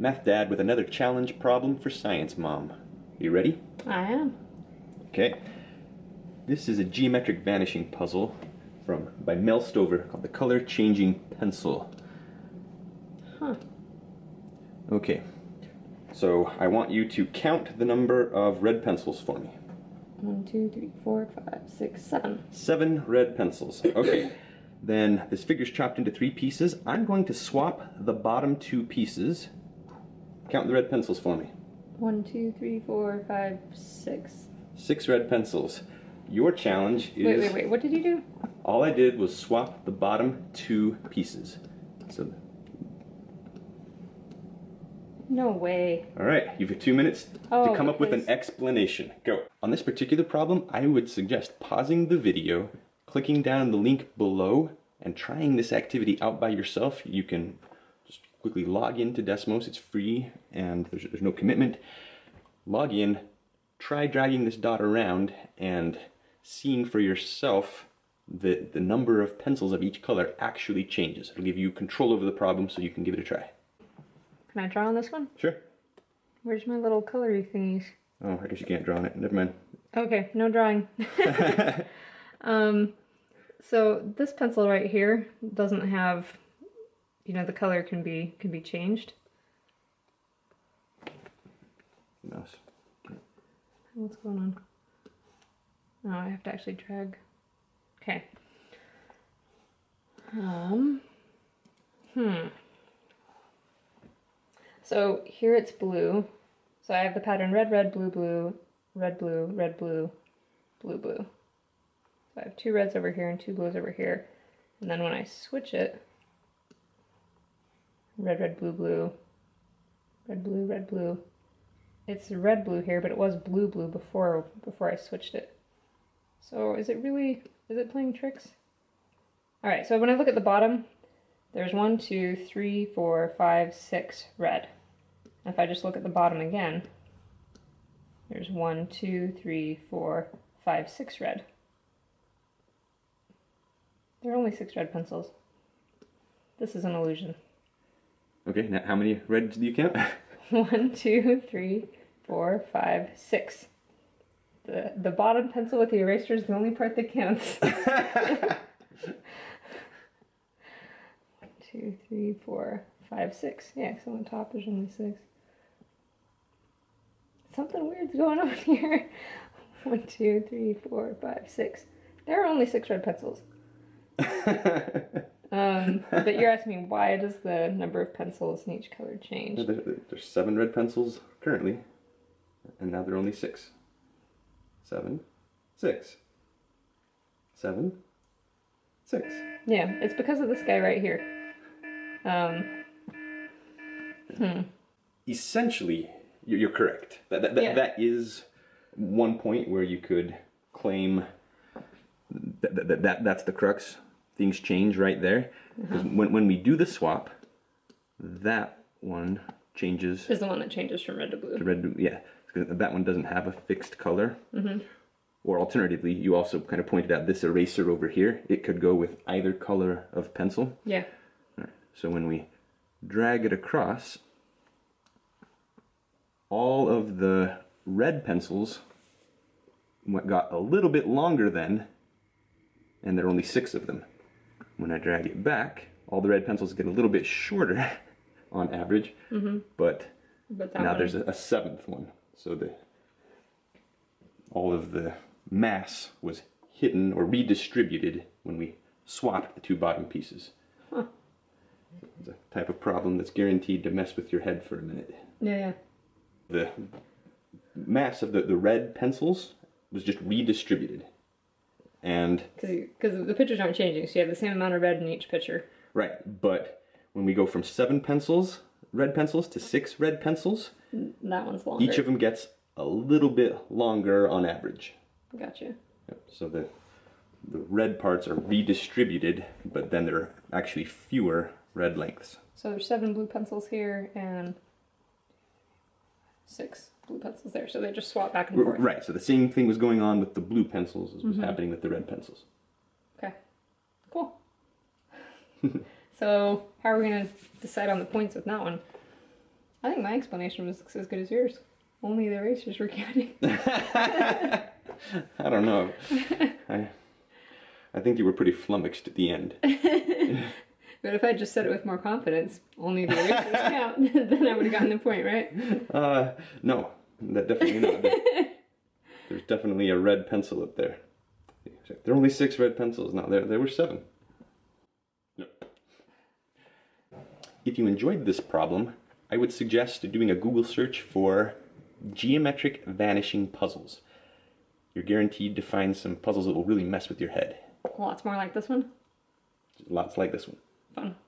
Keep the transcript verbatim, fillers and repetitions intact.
Math Dad with another challenge problem for Science Mom. You ready? I am. Okay. This is a geometric vanishing puzzle from by Mel Stover called the Color Changing Pencil. Huh. Okay. So I want you to count the number of red pencils for me. One, two, three, four, five, six, seven. Seven red pencils. Okay. Then this figure's chopped into three pieces. I'm going to swap the bottom two pieces. Count the red pencils for me. One, two, three, four, five, six. Six red pencils. Your challenge is... Wait, wait, wait. What did you do? All I did was swap the bottom two pieces. So... No way. All right, you've got two minutes oh, to come up with an because... explanation. Go. On this particular problem, I would suggest pausing the video, clicking down the link below, and trying this activity out by yourself. You can just quickly log into Desmos. It's free, and there's, there's no commitment. Log in, try dragging this dot around, and seeing for yourself that the number of pencils of each color actually changes. It'll give you control over the problem, so you can give it a try. Can I draw on this one? Sure. Where's my little colory thingies? Oh, I guess you can't draw on it. Never mind. Okay, no drawing. um, so this pencil right here doesn't have, you know, the color can be can be changed. Mouse. Okay. What's going on? Oh, I have to actually drag. Okay. Um. Hmm. So here it's blue. So I have the pattern red, red, blue, blue, red, blue, red, blue, blue, blue. So I have two reds over here and two blues over here. And then when I switch it, red, red, blue, blue, red, blue, red, blue. It's red, blue here, but it was blue, blue before before I switched it. So is it really, is it playing tricks? All right, so when I look at the bottom, there's one, two, three, four, five, six red. And if I just look at the bottom again, there's one, two, three, four, five, six red. There are only six red pencils. This is an illusion. Okay, now how many reds do you count? One, two, three, four, five, six. The, the bottom pencil with the eraser is the only part that counts. Two, three, four, five, six. Yeah, so on top there's only six. Something weird's going on here. One, two, three, four, five, six. There are only six red pencils. um, but you're asking me, why does the number of pencils in each color change? There, there's seven red pencils currently, and now there are only six. Seven, six, seven, six. Yeah, it's because of this guy right here. Um, hmm. Essentially, you're correct. That, that, that, yeah. that is one point where you could claim that, that, that, that that's the crux. Things change right there. Because uh-huh. when, when we do the swap, that one changes. Is the one that changes from red to blue. To red to, yeah. Because that one doesn't have a fixed color. Mm-hmm. Or alternatively, you also kind of pointed out this eraser over here. It could go with either color of pencil. Yeah. So when we drag it across, all of the red pencils got a little bit longer then, and there are only six of them. When I drag it back, all the red pencils get a little bit shorter on average, mm-hmm. but, but now one... there's a, a seventh one. So the all of the mass was hidden or redistributed when we swapped the two bottom pieces. Huh. It's a type of problem that's guaranteed to mess with your head for a minute. Yeah, yeah. The mass of the, the red pencils was just redistributed. And... Because the pictures aren't changing, so you have the same amount of red in each picture. Right, but when we go from seven pencils, red pencils, to six red pencils... That one's longer. Each of them gets a little bit longer on average. Gotcha. Yep, so the, the red parts are redistributed, but then there are actually fewer red lengths. So there's seven blue pencils here and six blue pencils there. So they just swap back and forth. Right, so the same thing was going on with the blue pencils as was mm-hmm. happening with the red pencils. Okay, cool. So how are we going to decide on the points with that one? I think my explanation was as good as yours. Only the erasers were counting. I don't know. I, I think you were pretty flummoxed at the end. But if I just said it with more confidence, only the erasers count, then I would have gotten the point, right? Uh, no, that definitely not. There, there's definitely a red pencil up there. There are only six red pencils now. There, there were seven. No. If you enjoyed this problem, I would suggest doing a Google search for geometric vanishing puzzles. You're guaranteed to find some puzzles that will really mess with your head. Lots more like this one. Lots like this one. Fun.